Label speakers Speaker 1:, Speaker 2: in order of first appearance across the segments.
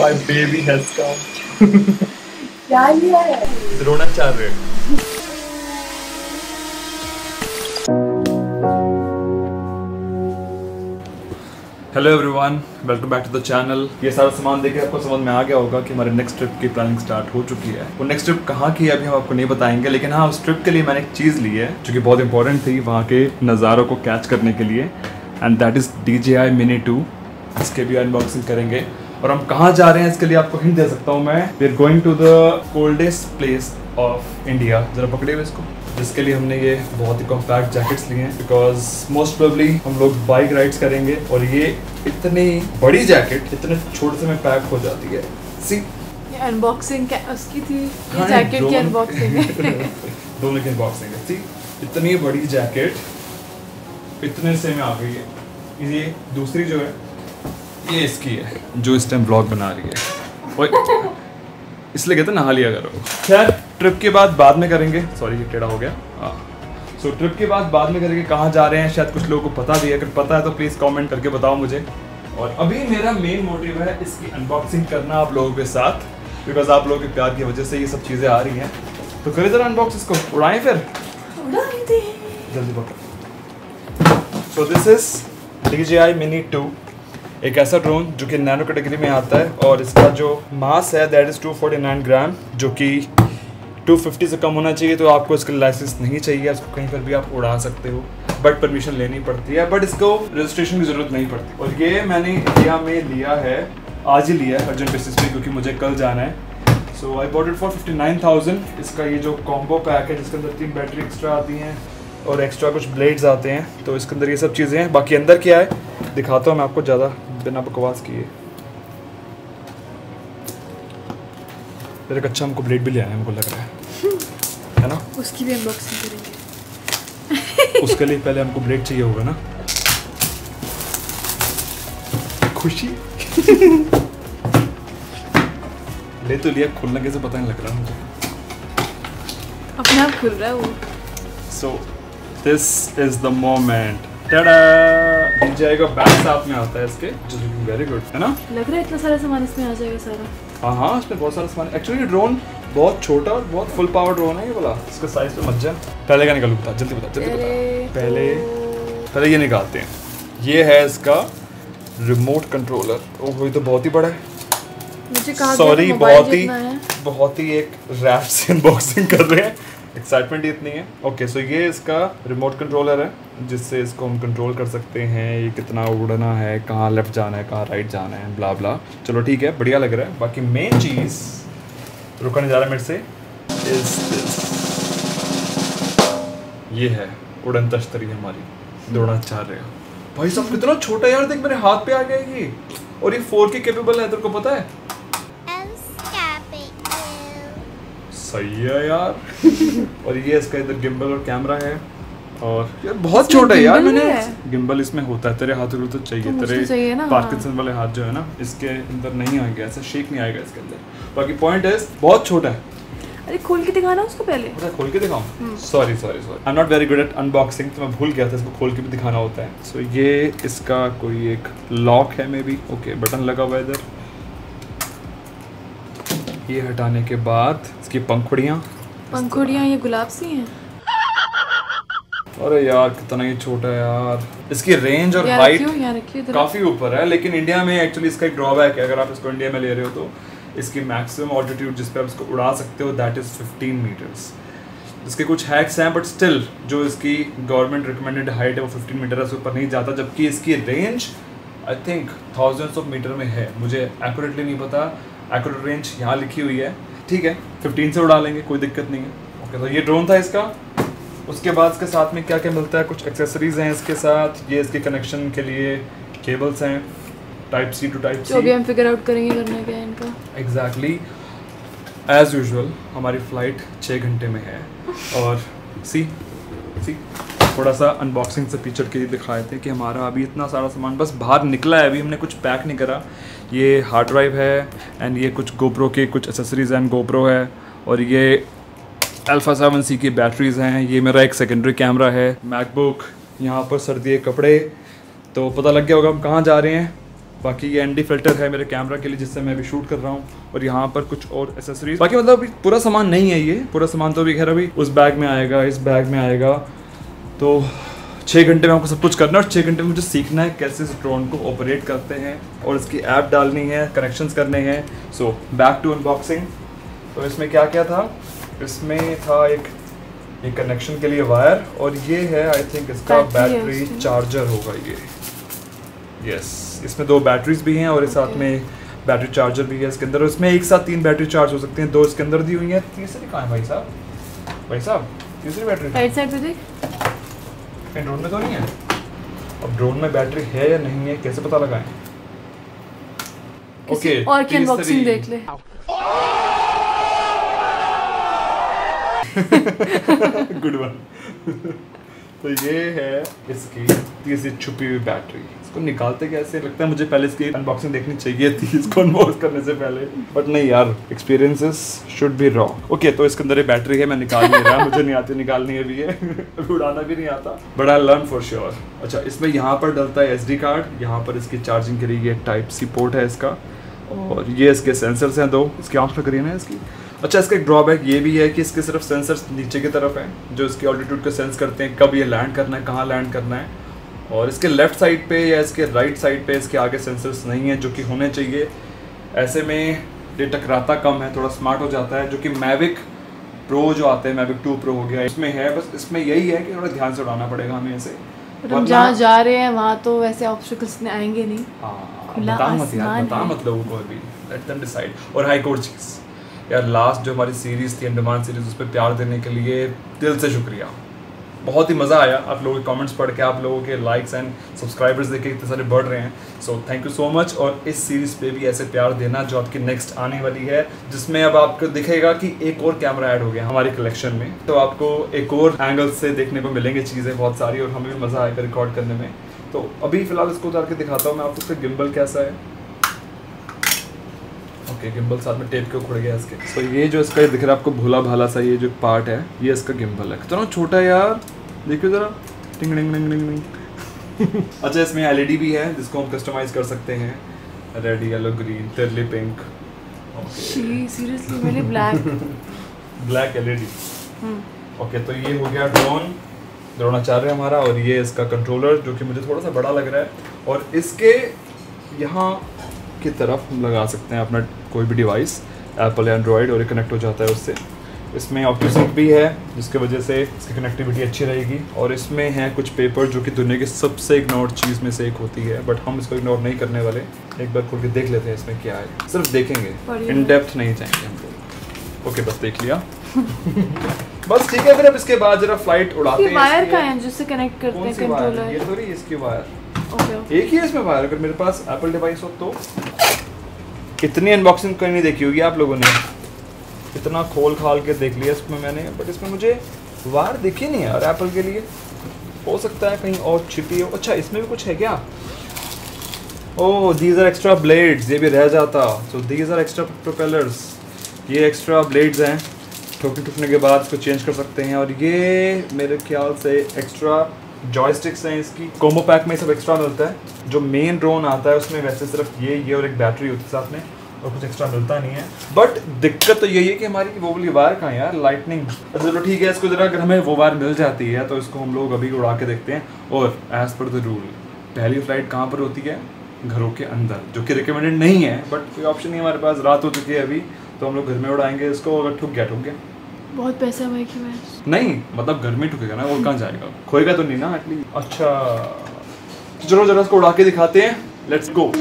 Speaker 1: My baby has come.
Speaker 2: क्या लिया है?
Speaker 1: Dronacharya. Hello everyone, welcome back to the channel. ये सारा सामान देखे आपको समझ में आ गया होगा कि हमारे नेक्स्ट ट्रिप की प्लानिंग स्टार्ट हो चुकी है। वो नेक्स्ट ट्रिप कहाँ की है अभी हम आपको नहीं बताएंगे, लेकिन हाँ उस ट्रिप के लिए मैंने एक चीज़ ली है जो कि बहुत इंपॉर्टेंट थी वहाँ के नज़ारों को कैच करने के लिए, and that is DJI Mini 2। इसके भी अनबॉक्सिंग करेंगे और हम कहाँ जा रहे हैं इसके लिए आपको हिंट दे सकता हूँ मैं। We are going to the coldest place of India. जरा पकड़े हुए इसको, जिसके लिए हमने ये बहुत ही कॉम्पैक्ट जैकेट्स लिए हैं बिकॉज मोस्ट प्रोबेबली हम लोग बाइक राइड्स करेंगे और ये इतनी बड़ी जैकेट इतने छोटे से में पैक हो जाती है। सी
Speaker 2: ये अनबॉक्सिंग उसकी थी, ये
Speaker 1: हाँ,
Speaker 2: जैकेट की अनबॉक्सिंग है।
Speaker 1: दोनों की अनबॉक्सिंग है। सी इतनी बड़ी जैकेट इतने से में आ गई है। ये दूसरी जो है ये इसकी है जो इस टाइम व्लॉग बना रही है। ओए इसलिए कहते नहा लिया करो। खैर ट्रिप के बाद में करेंगे। सॉरी ये टेढ़ा हो गया। सो ट्रिप के बाद में करेंगे। कहाँ जा रहे हैं शायद कुछ लोगों को पता भी है, अगर पता है तो प्लीज़ कमेंट करके बताओ मुझे। और अभी मेरा मेन मोटिव है इसकी अनबॉक्सिंग करना आप लोगों के साथ, बिकॉज आप लोगों के प्यार की वजह से ये सब चीज़ें आ रही हैं। तो करें जरा अनबॉक्स इसको, उड़ाएं फिर जल्दी पकड़। So this is DJI Mini 2, एक ऐसा ड्रोन जो कि नैनो कैटेगरी में आता है और इसका जो मास है दैट इज़ 249 ग्राम, जो कि 250 से कम होना चाहिए। तो आपको इसका लाइसेंस नहीं चाहिए, इसको कहीं पर भी आप उड़ा सकते हो, बट परमिशन लेनी पड़ती है, बट इसको रजिस्ट्रेशन की ज़रूरत नहीं पड़ती। और ये मैंने इंडिया में लिया है, आज ही लिया है अर्जेंट बेसिस पे, क्योंकि मुझे कल जाना है। So I bought it for 59,000। इसका ये जो कॉम्बो पैक है जिसके अंदर 3 बैटरी एक्स्ट्रा आती हैं और एक्स्ट्रा कुछ ब्लेड्स आते हैं, तो इसके अंदर ये सब चीज़ें हैं। बाकी अंदर क्या है दिखाता हूँ मैं आपको ज़्यादा बिना बकवास किए। एक अच्छा हमको ब्लेड भी ले आया है, हमको लग रहा है ना।
Speaker 2: उसकी भी अनबॉक्सिंग करेंगे।
Speaker 1: उसके लिए पहले हमको ब्लेड चाहिए होगा ना। खुशी ले तो लिया, खुलने कैसे पता नहीं लग रहा मुझे।
Speaker 2: अपने आप खुल रहा है वो।
Speaker 1: So this is the moment. Tada! DJI का बैग साथ में आता है इसके, जो वेरी गुड है ना।
Speaker 2: लग रहा है इतना सारा सामान इसमें आ जाएगा सारा।
Speaker 1: हाँ हाँ इसमें बहुत सारा सामान। एक्चुअली ये ड्रोन बहुत छोटा और बहुत फुल पावर ड्रोन है ये वाला। इसका साइज पे मत जा। पहले का निकालू, बता जल्दी, बता जल्दी बता। पहले ये निकालते हैं। ये है इसका रिमोट कंट्रोलर। ओह ये तो बहुत ही बड़ा है।
Speaker 2: मुझे कहा
Speaker 1: सॉरी बहुत ही एक रैप से अनबॉक्सिंग कर रहे हैं, एक्साइटमेंट इतनी है। ओके सो ये इसका रिमोट कंट्रोलर है जिससे इसको हम कंट्रोल कर सकते हैं, ये कितना उड़ना है, कहाँ लेफ्ट जाना है, कहाँ राइट जाना है, ब्ला ब्ला। चलो ठीक है, बढ़िया लग रहा है। बाकी मेन चीज़ रुका नहीं जा रहा मेरे से, इज दिस। ये है उड़न तश्तरी हमारी द्रोणाचार्य। भाई साहब कितना छोटा यार, देख मेरे हाथ पे आ गया ये। और ये 4K केपेबल है, तेरे को पता है? सही है यार। और ये इसका इधर गिम्बल और कैमरा है। और यार बहुत छोटा है यार, मैंने गिम्बल इसमें होता है, तेरे हाथों को तो चाहिए, तेरे पार्किंसन वाले हाथ जो है ना, इसके अंदर नहीं आएगा, ऐसा शेक नहीं आएगा इसके अंदर। बाकी पॉइंट है बहुत छोटा है।
Speaker 2: अरे खोल के दिखाना उसको पहले।
Speaker 1: अरे खोल के दिखाऊं? Sorry I am not very good at unboxing, तो मैं भूल गया था इसको खोल के भी दिखाना होता है। सो ये इसका कोई एक लॉक है मे बी। ओके बटन लगा हुआ है इधर। ये हटाने के बाद इसकी पंखुड़ियाँ ये गुलाब सी हैं। अरे यार कितना ही छोटा है यार। इसकी रेंज और हाइट काफी ऊपर है, लेकिन इंडिया में एक्चुअली इसका एक ड्रॉबैक है। अगर आप इसको इंडिया में ले रहे हो तो इसकी मैक्सिमम ऑल्टीट्यूड जिस पे आप इसको उड़ा सकते हो दैट इज 15 मीटर्स। इसके कुछ हैक्स हैं, बट स्टिल जो इसकी गवर्नमेंट रिकमेंडेड हाइट है वो 15 मीटर है, उसके ऊपर नहीं जाता। जबकि इसकी range I think thousands of metre में है, मुझे एक्यूरेटली नहीं पता। एक्यूरेट रेंज यहाँ लिखी हुई है, ठीक है 15 से उड़ा लेंगे, कोई दिक्कत नहीं है। ओके तो ये ड्रोन था इसका। उसके बाद इसके साथ में क्या क्या मिलता है, कुछ एक्सेसरीज हैं इसके साथ। ये इसके कनेक्शन के लिए केबल्स हैं, type C to type C।
Speaker 2: जो भी हम फिगर आउट करेंगे करना क्या है इनका।
Speaker 1: एग्जैक्टली एज यूजुअल हमारी फ़्लाइट 6 घंटे में है। और सी थोड़ा सा अनबॉक्सिंग से पिक्चर के लिए दिखाए थे कि हमारा अभी इतना सारा सामान बस बाहर निकला है, अभी हमने कुछ पैक नहीं करा। ये हार्ड ड्राइव है एंड ये कुछ गोप्रो के कुछ एसेसरीज एंड गोप्रो है, और ये Alpha 7C की बैटरीज हैं। ये मेरा एक सेकेंडरी कैमरा है, मैकबुक, यहाँ पर सर्दी के कपड़े। तो पता लग गया होगा हम कहाँ जा रहे हैं। बाकी ये एनडी फिल्टर है मेरे कैमरा के लिए जिससे मैं अभी शूट कर रहा हूँ, और यहाँ पर कुछ और एसेसरीज। बाकी मतलब अभी पूरा सामान नहीं है, ये पूरा सामान तो अभी खैर अभी उस बैग में आएगा, इस बैग में आएगा। तो 6 घंटे में आपको सब कुछ करना है और 6 घंटे में मुझे सीखना है कैसे इस ड्रोन को ऑपरेट करते हैं और इसकी ऐप डालनी है, कनेक्शंस करने हैं। So back to unboxing. तो इसमें क्या क्या था, इसमें था एक कनेक्शन के लिए वायर, और ये है आई थिंक इसका बैटरी चार्जर होगा ये। यस, इसमें 2 बैटरीज भी हैं और इस साथ में बैटरी चार्जर भी है इसके अंदर। इसमें एक साथ 3 बैटरी चार्ज हो सकती हैं, 2 इसके अंदर दी हुई हैं। तीसरी कहाँ है भाई साहब? भाई साहब तीसरी बैटरी
Speaker 2: राइट साइड पे देख।
Speaker 1: ड्रोन में तो नहीं है। अब ड्रोन में बैटरी है या नहीं है कैसे पता लगाएं?
Speaker 2: ओके, और की अनबॉक्सिंग देख ले।
Speaker 1: Good one. तो ये है इसकी तीसरी छुपी हुई बैटरी। इसको निकालते कैसे, लगता है मुझे पहले इसकी अनबॉक्सिंग देखनी चाहिए थी इसको अनबॉक्स करने से पहले, बट नहीं यार, experiences should be raw. Okay, तो इसके अंदर ये बैटरी है, मैं निकाल नहीं रहा, मुझे नहीं आती निकालनी है भी है अभी उड़ाना भी नहीं आता, but I learn for sure. अच्छा, इसमें यहाँ पर डलता है SD कार्ड, यहाँ पर इसकी चार्जिंग के लिए टाइप C पोर्ट है इसका, और ये इसके सेंसर्स हैं 2। इसकी आँख लग रही है ना इसकी। अच्छा, इसका एक ड्रॉबैक ये भी है कि इसके सिर्फ सेंसर्स नीचे की तरफ हैं जो इसकी ऑल्टीट्यूड को सेंस करते हैं, कब ये लैंड करना है, कहाँ लैंड करना है। और इसके लेफ्ट साइड पे या इसके राइट साइड पे इसके आगे सेंसर्स नहीं है जो कि होने चाहिए। ऐसे में ये टकराता कम है, थोड़ा स्मार्ट हो जाता है, जो कि मैविक प्रो जो आते हैं, मैविक 2 प्रो हो गया, इसमें है। बस इसमें यही है कि थोड़ा ध्यान से उड़ाना पड़ेगा हमें इसे।
Speaker 2: हम जहाँ जा रहे हैं वहाँ तो वैसे ऑब्स्टिकल्स आएंगे नहीं।
Speaker 1: हाँ, बता मत यार, बता मत लोगों को अभी, लेट देम डिसाइड। और हाई कोर्ट चीज़ यार, लास्ट जो हमारी सीरीज़ थी अंडमान सीरीज़, उस पर प्यार देने के लिए दिल से शुक्रिया। बहुत ही मज़ा आया आप लोगों के कमेंट्स पढ़ के, आप लोगों के लाइक्स एंड सब्सक्राइबर्स देख के इतने सारे बढ़ रहे हैं। So thank you so much. और इस सीरीज़ पे भी ऐसे प्यार देना जो आपकी नेक्स्ट आने वाली है, जिसमें अब आपको दिखेगा कि एक और कैमरा ऐड हो गया हमारी कलेक्शन में, तो आपको एक और एंगल से देखने को मिलेंगे चीज़ें बहुत सारी, और हमें भी मज़ा आएगा रिकॉर्ड करने में। तो अभी फ़िलहाल इसको उतार के दिखाता हूँ मैं आपको, उसका गिम्बल कैसा है। ओके, गिम्बल साथ में टेप के उखड़ गया इसके। तो ये जो इसका दिख रहा है आपको भोला भाला सा ये जो पार्ट है, ये इसका गिम्बल है। कितना छोटा है यार, देखिए ज़रा, टिंग टिंग टिंग टिंग टिंग। अच्छा, इसमें LED भी है जिसको हम कस्टमाइज़ कर सकते हैं, रेड, येलो, ग्रीन, तिरली पिंक।
Speaker 2: सीरियसली मैंने
Speaker 1: ब्लैक LED। ओके, तो ये हो गया द्रोणाचार्य हमारा, और ये इसका कंट्रोलर जो कि मुझे थोड़ा सा बड़ा लग रहा है। और इसके यहाँ की तरफ हम लगा सकते हैं अपना कोई भी डिवाइस, एप्पल या एंड्रॉयड, और ये कनेक्ट हो जाता है उससे। इसमें ऑक्सीजन भी है जिसकी वजह से इसकी कनेक्टिविटी अच्छी रहेगी। और इसमें है कुछ पेपर जो कि दुनिया की सबसे इग्नोर्ड चीज़ में से एक होती है, बट हम इसको इग्नोर नहीं करने वाले। एक बार खोल के देख लेते हैं इसमें क्या है, सिर्फ देखेंगे, इन डेप्थ नहीं जाएंगे हम लोग। ओके, बस देख लिया बस ठीक है। फिर अब इसके बाद जरा फ्लाइट उड़ाते हैं।
Speaker 2: वायर का है जिससे कनेक्ट करते हैं कंट्रोलर,
Speaker 1: ये थोड़ी इसकी वायर।
Speaker 2: ओके,
Speaker 1: एक ही है इसमें वायर। अगर मेरे पास एप्पल डिवाइस हो तो। इतनी अनबॉक्सिंग कहीं नहीं देखी होगी आप लोगों ने, इतना खोल खाल के देख लिया इसमें मैंने, बट इसमें मुझे वायर दिखी नहीं यार एप्पल के लिए। हो सकता है कहीं और छिपी हो। अच्छा, इसमें भी कुछ है क्या? Oh, these are extra blades, ये भी रह जाता। So these are extra propellers, ये एक्स्ट्रा ब्लेड्स हैं, ठोकने के बाद इसको चेंज कर सकते हैं। और ये मेरे ख्याल से एक्स्ट्रा जॉयस्टिक्स हैं इसकी। कोम्बो पैक में सब एक्स्ट्रा मिलता है। जो मेन ड्रोन आता है उसमें वैसे सिर्फ ये और एक बैटरी होती है साथ में, और कुछ एक्स्ट्रा मिलता नहीं है। बट दिक्कत तो यही है कि हमारी वो वाली वायर कहाँ है यार, लाइटनिंग। चलो ठीक है, इसको जरा अगर हमें वो वायर मिल जाती है तो इसको हम लोग अभी उड़ा के देखते हैं। और एज पर द रूल, पहली फ्लाइट कहाँ पर होती है? घरों के अंदर, जो कि रिकमेंडेड नहीं है, बट कोई ऑप्शन नहीं हमारे पास। रात हो चुकी है अभी, तो हम लोग घर में उड़ाएंगे इसको। अगर ठुक गया
Speaker 2: बहुत पैसा है कि मैं
Speaker 1: नहीं, मतलब घर में ठुकेगा ना, और कहाँ जाएगा, खोएगा तो नहीं ना एटलीस्ट। अच्छा, चलो जरा इसको उड़ा के दिखाते हैं, लेट्स गो।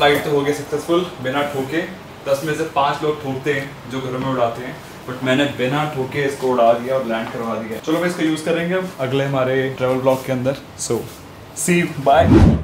Speaker 1: फ्लाइट तो हो गया सक्सेसफुल बिना ठोके। 10 में से 5 लोग ठोकते हैं जो घरों में उड़ाते हैं, बट मैंने बिना ठोके इसको उड़ा दिया और लैंड करवा दिया। चलो मैं इसका यूज़ करेंगे अब अगले हमारे ट्रैवल ब्लॉग के अंदर। So see you, bye.